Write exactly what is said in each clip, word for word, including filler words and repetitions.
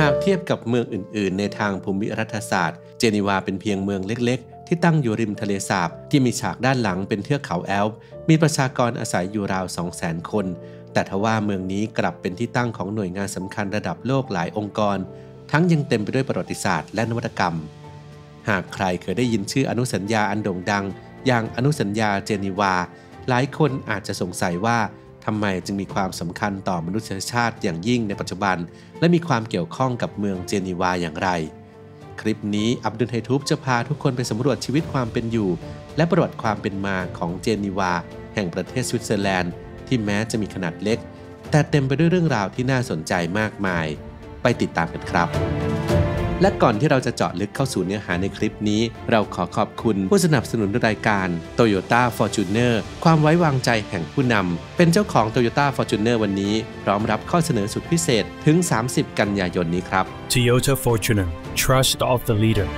ากเทียบกับเมืองอื่นๆในทางภูมิรัฐศาสตร์เจนีวาเป็นเพียงเมืองเล็กๆที่ตั้งอยู่ริมทะเลสาบที่มีฉากด้านหลังเป็นเทือกเขาแอลป์มีประชากรอาศัยอยู่ราว สองแสน คนแต่ทว่าเมืองนี้กลับเป็นที่ตั้งของหน่วยงานสำคัญระดับโลกหลายองค์กรทั้งยังเต็มไปด้วยประวัติศาสตร์และนวัตกรรมหากใครเคยได้ยินชื่ออนุสัญญาอันโด่งดังอย่างอนุสัญญาเจนีวาหลายคนอาจจะสงสัยว่าทำไมจึงมีความสำคัญต่อมนุษยชาติอย่างยิ่งในปัจจุบันและมีความเกี่ยวข้องกับเมืองเจนีวาอย่างไรคลิปนี้อับดุลไฮทูบจะพาทุกคนไปสำรวจชีวิตความเป็นอยู่และประวัติความเป็นมาของเจนีวาแห่งประเทศสวิตเซอร์แลนด์ที่แม้จะมีขนาดเล็กแต่เต็มไปด้วยเรื่องราวที่น่าสนใจมากมายไปติดตามกันครับและก่อนที่เราจะเจาะลึกเข้าสู่เนื้อหาในคลิปนี้เราขอขอบคุณผู้สนับสนุนรายการ Toyota Fortuner ความไว้วางใจแห่งผู้นำเป็นเจ้าของ Toyota Fortuner วันนี้พร้อมรับข้อเสนอสุดพิเศษถึงสามสิบกันยายนนี้ครับ Toyota Fortuner Trust of the Leader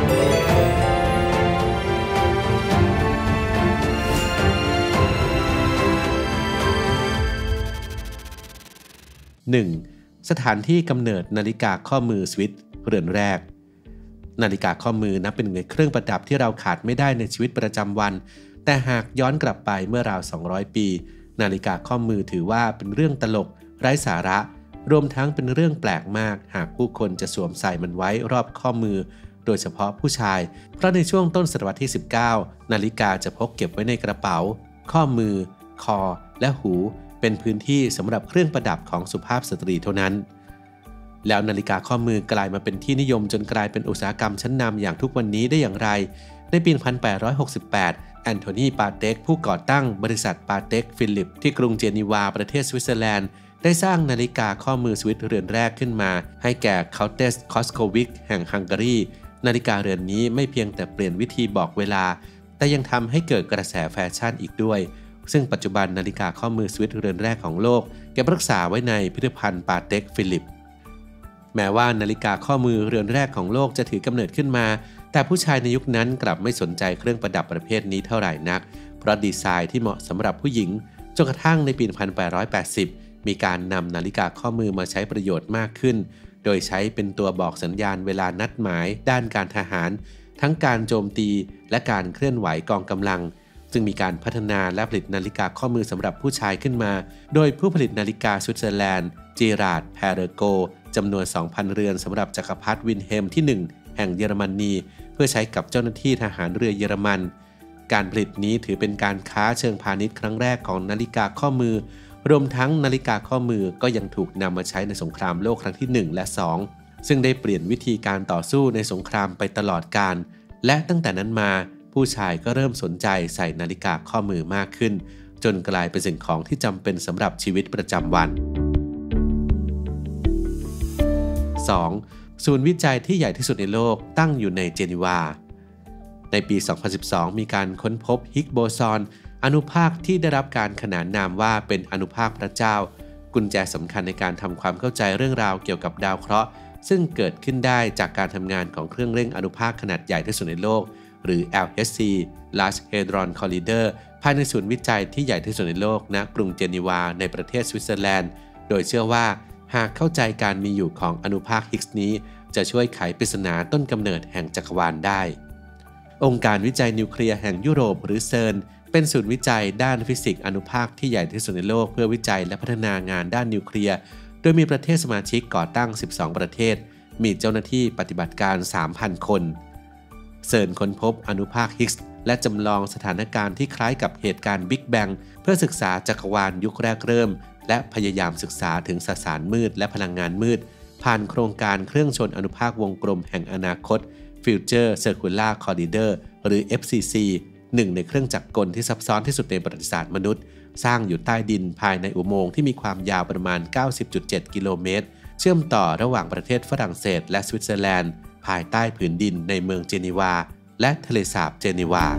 หนึ่ง. สถานที่กำเนิดนาฬิกาข้อมือสวิสเรือนแรกนาฬิกาข้อมือนับเป็นหนึ่งในเครื่องประดับที่เราขาดไม่ได้ในชีวิตประจำวันแต่หากย้อนกลับไปเมื่อราวสองร้อยปีนาฬิกาข้อมือถือว่าเป็นเรื่องตลกไร้สาระรวมทั้งเป็นเรื่องแปลกมากหากผู้คนจะสวมใส่มันไว้รอบข้อมือโดยเฉพาะผู้ชายเพราะในช่วงต้นศตวรรษที่สิบเก้านาฬิกาจะพกเก็บไว้ในกระเป๋าข้อมือคอและหูเป็นพื้นที่สำหรับเครื่องประดับของสุภาพสตรีเท่านั้นแล้วนาฬิกาข้อมือกลายมาเป็นที่นิยมจนกลายเป็นอุตสาหกรรมชั้นนำอย่างทุกวันนี้ได้อย่างไรในปีหนึ่งพันแปดร้อยหกสิบแปดแอนโทนีปาเต็กผู้ก่อตั้งบริษัทปาเต็กฟิลิปที่กรุงเจนีวาประเทศสวิตเซอร์แลนด์ได้สร้างนาฬิกาข้อมือสวิสเรือนแรกขึ้นมาให้แก่เคาน์เตสคอสโควิกแห่งฮังการีนาฬิกาเรือนนี้ไม่เพียงแต่เปลี่ยนวิธีบอกเวลาแต่ยังทำให้เกิดกระแสแฟชั่นอีกด้วยซึ่งปัจจุบันนาฬิกาข้อมือสวิสเรือนแรกของโลกเก็บรักษาไว้ในพิพิธภัณฑ์ปาเต็กฟิลิปแม้ว่านาฬิกาข้อมือเรือนแรกของโลกจะถือกำเนิดขึ้นมาแต่ผู้ชายในยุคนั้นกลับไม่สนใจเครื่องประดับประเภทนี้เท่าไหร่นักเพราะดีไซน์ที่เหมาะสำหรับผู้หญิงจนกระทั่งในปีหนึ่งพันแปดร้อยแปดสิบมีการนำนาฬิกาข้อมือมาใช้ประโยชน์มากขึ้นโดยใช้เป็นตัวบอกสัญญาณเวลานัดหมายด้านการทหารทั้งการโจมตีและการเคลื่อนไหวกองกำลังซึ่งมีการพัฒนาและผลิตนาฬิกาข้อมือสำหรับผู้ชายขึ้นมาโดยผู้ผลิตนาฬิกาสวิตเซอร์แลนด์จีราร์ด แพเรโกจำนวน สองพัน เรือนสำหรับจักรพรรดิวินเฮมที่หนึ่งแห่งเยอรมนีเพื่อใช้กับเจ้าหน้าที่ทหารเรือเยอรมันการผลิตนี้ถือเป็นการค้าเชิงพาณิชย์ครั้งแรกของนาฬิกาข้อมือรวมทั้งนาฬิกาข้อมือก็ยังถูกนำมาใช้ในสงครามโลกครั้งที่หนึ่งและสองซึ่งได้เปลี่ยนวิธีการต่อสู้ในสงครามไปตลอดกาลและตั้งแต่นั้นมาผู้ชายก็เริ่มสนใจใส่นาฬิกาข้อมือมากขึ้นจนกลายเป็นสิ่งของที่จำเป็นสำหรับชีวิตประจำวันสอง. ศูนย์วิจัยที่ใหญ่ที่สุดในโลกตั้งอยู่ในเจนีวาในปี สองพันสิบสอง มีการค้นพบฮิกส์โบซอนอนุภาคที่ได้รับการขนานนามว่าเป็นอนุภาคพระเจ้ากุญแจสำคัญในการทำความเข้าใจเรื่องราวเกี่ยวกับดาวเคราะห์ซึ่งเกิดขึ้นได้จากการทำงานของเครื่องเร่งอนุภาคขนาดใหญ่ที่สุดในโลกหรือ แอล เอช ซี Large Hadron Collider ภายในศูนย์วิจัยที่ใหญ่ที่สุดในโลกณกรุงเจนีวาในประเทศสวิตเซอร์แลนด์โดยเชื่อว่าหากเข้าใจการมีอยู่ของอนุภาคฮิกส์นี้จะช่วยไขปริศนาต้นกำเนิดแห่งจักรวาลได้องค์การวิจัยนิวเคลียร์แห่งยุโรปหรือเซิร์นเป็นศูนย์วิจัยด้านฟิสิกส์อนุภาคที่ใหญ่ที่สุดในโลกเพื่อวิจัยและพัฒนางานด้านนิวเคลียร์โดยมีประเทศสมาชิกก่อตั้งสิบสองประเทศมีเจ้าหน้าที่ปฏิบัติการ สามพัน คนเซิร์นค้นพบอนุภาคฮิกส์และจำลองสถานการณ์ที่คล้ายกับเหตุการณ์บิ๊กแบงเพื่อศึกษาจักรวาลยุคแรกเริ่มและพยายามศึกษาถึงสสารมืดและพลังงานมืดผ่านโครงการเครื่องชนอนุภาควงกลมแห่งอนาคต Future Circular Corridor หรือ เอฟ ซี ซี หนึ่งในเครื่องจักรกลที่ซับซ้อนที่สุดในประวัติศาสตร์มนุษย์สร้างอยู่ใต้ดินภายในอุโมงค์ที่มีความยาวประมาณ เก้าสิบจุดเจ็ด กิโลเมตรเชื่อมต่อระหว่างประเทศฝรั่งเศสและสวิตเซอร์แลนด์ภายใต้ผืนดินในเมืองเจนีวาและทะเลสาบเจนีวา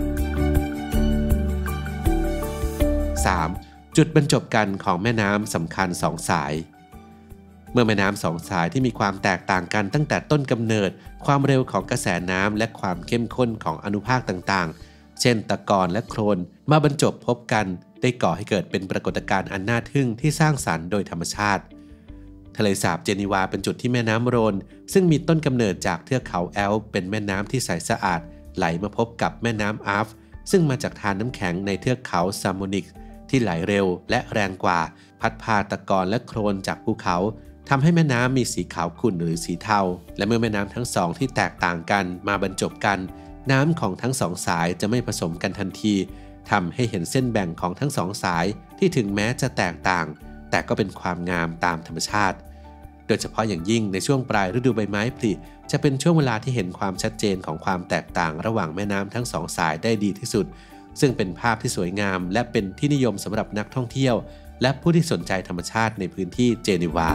สาม. จุดบรรจบกันของแม่น้ำสำคัญสองสายเมื่อแม่น้ำสองสายที่มีความแตกต่างกันตั้งแต่ต้นกำเนิดความเร็วของกระแสน้ำและความเข้มข้นของอนุภาคต่างๆเช่นตะกอนและโคลนมาบรรจบพบกันได้ก่อให้เกิดเป็นปรากฏการณ์อันน่าทึ่งที่สร้างสรรค์โดยธรรมชาติททะเลสาบเจนีวาเป็นจุดที่แม่น้ำโรนซึ่งมีต้นกำเนิดจากเทือกเขาแอลป์เป็นแม่น้ำที่ใสสะอาดไหลมาพบกับแม่น้ำอาร์ฟซึ่งมาจากทานน้ำแข็งในเทือกเขาซามูนิกที่ไหลเร็วและแรงกว่าพัดพาตะกอนและโคลนจากภูเขาทำให้แม่น้ำมีสีขาวขุ่นหรือสีเทาและเมื่อแม่น้ำทั้งสองที่แตกต่างกันมาบรรจบกันน้ำของทั้งสองสายจะไม่ผสมกันทันทีทำให้เห็นเส้นแบ่งของทั้งสองสายที่ถึงแม้จะแตกต่างแต่ก็เป็นความงามตามธรรมชาติโดยเฉพาะอย่างยิ่งในช่วงปลายฤดูใบไม้ผลิจะเป็นช่วงเวลาที่เห็นความชัดเจนของความแตกต่างระหว่างแม่น้ำทั้งสองสายได้ดีที่สุดซึ่งเป็นภาพที่สวยงามและเป็นที่นิยมสำหรับนักท่องเที่ยวและผู้ที่สนใจธรรมชาติในพื้นที่เจนีวา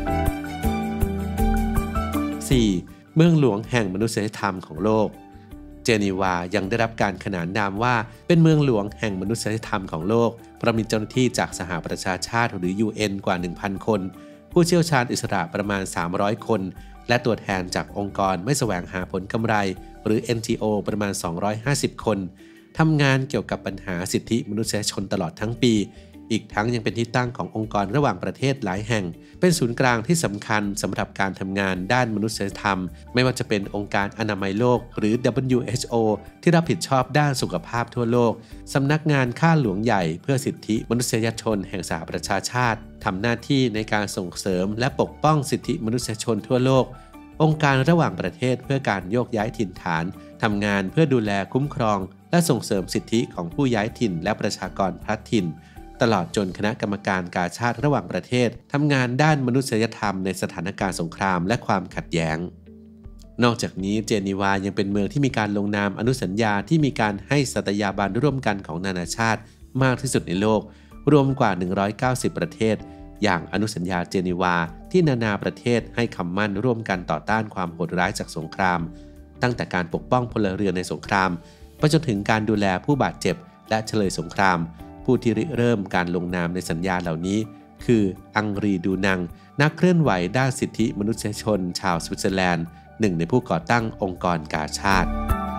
สี่. เมืองหลวงแห่งมนุษยธรรมของโลกเจนีวายังได้รับการขนานนามว่าเป็นเมืองหลวงแห่งมนุษยธรรมของโลกเพราะมีเจ้าหน้าที่จากสหประชาชาติหรือ ยู เอ็น กว่า หนึ่งพัน คนผู้เชี่ยวชาญอิสระประมาณสามร้อยคนและตัวแทนจากองค์กรไม่แสวงหาผลกำไรหรือ เอ็น จี โอ ประมาณสองร้อยห้าสิบคนทำงานเกี่ยวกับปัญหาสิทธิมนุษยชนตลอดทั้งปีอีกทั้งยังเป็นที่ตั้งขององค์กรระหว่างประเทศหลายแห่งเป็นศูนย์กลางที่สำคัญสำหรับการทำงานด้านมนุษยธรรมไม่ว่าจะเป็นองค์การอนามัยโลกหรือ ดับเบิลยู เอช โอ ที่รับผิดชอบด้านสุขภาพทั่วโลกสำนักงานข้าหลวงใหญ่เพื่อสิทธิมนุษยชนแห่งสหประชาชาติทำหน้าที่ในการส่งเสริมและปกป้องสิทธิมนุษยชนทั่วโลกองค์การระหว่างประเทศเพื่อการโยกย้ายถิ่นฐานทำงานเพื่อดูแลคุ้มครองและส่งเสริมสิทธิของผู้ย้ายถิ่นและประชากรพลัดถิ่นตลอดจนคณะกรรมการกาชาดระหว่างประเทศทำงานด้านมนุษยธรรมในสถานการณ์สงครามและความขัดแย้งนอกจากนี้เจนีวายังเป็นเมืองที่มีการลงนามอนุสัญญาที่มีการให้สัตยาบันร่วมกันของนานาชาติมากที่สุดในโลกรวมกว่าหนึ่งร้อยเก้าสิบประเทศอย่างอนุสัญญาเจนีวาที่นานาประเทศให้คำมั่นร่วมกันต่อต้านความโหดร้ายจากสงครามตั้งแต่การปกป้องพลเรือนในสงครามไปจนถึงการดูแลผู้บาดเจ็บและเฉลยสงครามผู้ที่ริเริ่มการลงนามในสัญญาเหล่านี้คืออังรีดูนังนักเคลื่อนไหวด้านสิทธิมนุษยชนชาวสวิตเซอร์แลนด์หนึ่งในผู้ก่อตั้งองค์กรกาชาด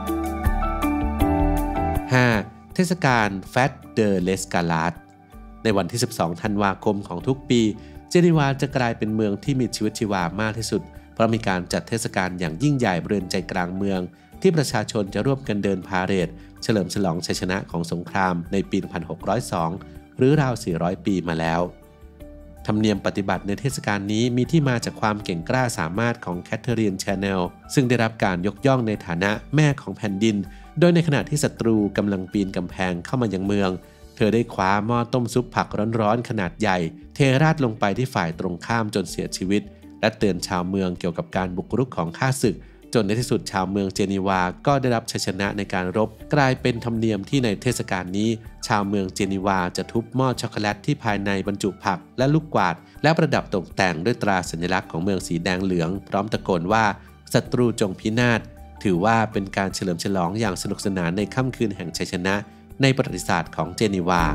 ห้า. เทศกาล Fête de l'Escalade ในวันที่สิบสองธันวาคมของทุกปีเจนีวาจะกลายเป็นเมืองที่มีชีวิตชีวามากที่สุดเพราะมีการจัดเทศกาลอย่างยิ่งใหญ่บริเวณใจกลางเมืองที่ประชาชนจะร่วมกันเดินพาเหรดเฉลิมฉลองชัยชนะของสงครามในปี หนึ่งพันหกร้อยสอง หรือราว สี่ร้อย ปีมาแล้วธรรมเนียมปฏิบัติในเทศกาลนี้มีที่มาจากความเก่งกล้าสามารถของแคทเธอรีน แชนเนลซึ่งได้รับการยกย่องในฐานะแม่ของแผ่นดินโดยในขณะที่ศัตรูกำลังปีนกำแพงเข้ามายังเมืองเธอได้คว้าหม้อต้มซุปผักร้อนๆขนาดใหญ่เทราดลงไปที่ฝ่ายตรงข้ามจนเสียชีวิตและเตือนชาวเมืองเกี่ยวกับการบุกรุกของข้าศึกจนในที่สุดชาวเมืองเจนีวาก็ได้รับชัยชนะในการรบกลายเป็นธรรมเนียมที่ในเทศกาลนี้ชาวเมืองเจนีวาจะทุบหม้อช็อกโกแลตที่ภายในบรรจุผักและลูกกวาดและประดับตกแต่งด้วยตราสัญลักษณ์ของเมืองสีแดงเหลืองพร้อมตะโกนว่าศัตรูจงพินาศถือว่าเป็นการเฉลิมฉลองอย่างสนุกสนานในค่ำคืนแห่งชัยชนะในประวัติศาสตร์ของเจนีวา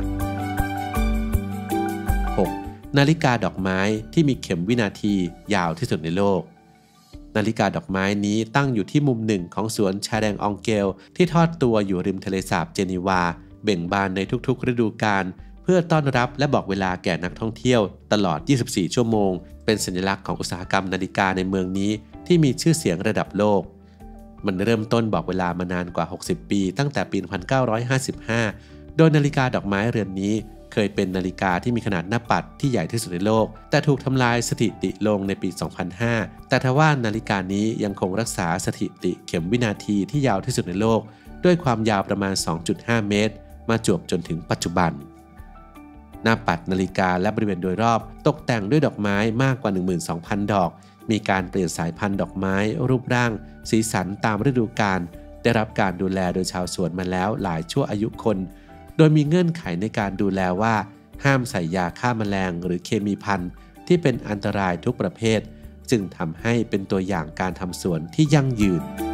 หก. นาฬิกาดอกไม้ที่มีเข็มวินาทียาวที่สุดในโลกนาฬิกาดอกไม้นี้ตั้งอยู่ที่มุมหนึ่งของสวนชาแดงอองเกลที่ทอดตัวอยู่ริมทะเลสาบเจนีวาเบ่งบานในทุกๆฤดูกาลเพื่อต้อนรับและบอกเวลาแก่นักท่องเที่ยวตลอดยี่สิบสี่ชั่วโมงเป็นสัญลักษณ์ของอุตสาหกรรมนาฬิกาในเมืองนี้ที่มีชื่อเสียงระดับโลกมันเริ่มต้นบอกเวลามานานกว่าหกสิบปีตั้งแต่ปีหนึ่งพันเก้าร้อยห้าสิบห้าโดยนาฬิกาดอกไม้เรือนนี้เคยเป็นนาฬิกาที่มีขนาดหน้าปัดที่ใหญ่ที่สุดในโลกแต่ถูกทำลายสถิติลงในปี สองพันห้า แต่ทว่านาฬิกานี้ยังคงรักษาสถิติเข็มวินาทีที่ยาวที่สุดในโลกด้วยความยาวประมาณ สองจุดห้า เมตรมาจวบจนถึงปัจจุบันหน้าปัดนาฬิกาและบริเวณโดยรอบตกแต่งด้วยดอกไม้มากกว่า หนึ่งหมื่นสองพัน ดอกมีการเปลี่ยนสายพันธุ์ดอกไม้รูปร่างสีสันตามฤดูกาลได้รับการดูแลโดยชาวสวนมาแล้วหลายชั่วอายุคนโดยมีเงื่อนไขในการดูแลว่าห้ามใส่ยาฆ่าแมลงหรือเคมีภัณฑ์ที่เป็นอันตรายทุกประเภทจึงทำให้เป็นตัวอย่างการทำสวนที่ยั่งยืน